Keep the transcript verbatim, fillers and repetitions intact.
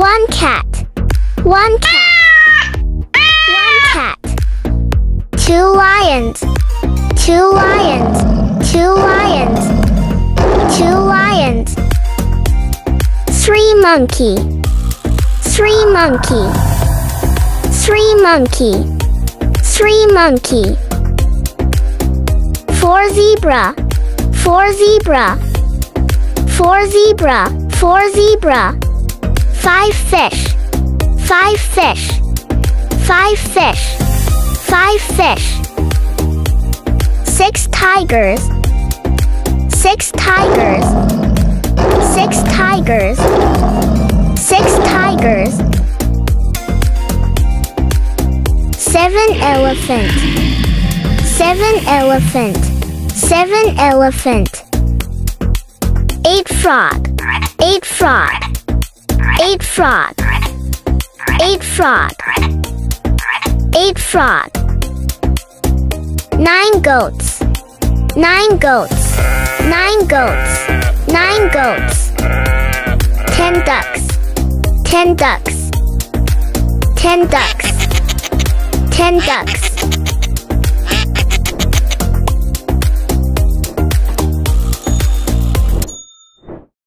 One cat. One cat. One cat. Two lions. Two lions. Two lions. Two lions. Three monkey. Three monkey. Three monkey. Three monkey. Four zebra. Four zebra. Four zebra. Four zebra. Five fish. Five fish. Five fish. Five fish. Six tigers. Six tigers. Six tigers. Six tigers. Seven elephant. Seven elephant. Seven elephant. Eight frog. Eight frog. Eight frog. Eight frog. Eight frog. Nine goats. Nine goats. Nine goats. Nine goats. Ten ducks. Ten ducks. Ten ducks. Ten ducks.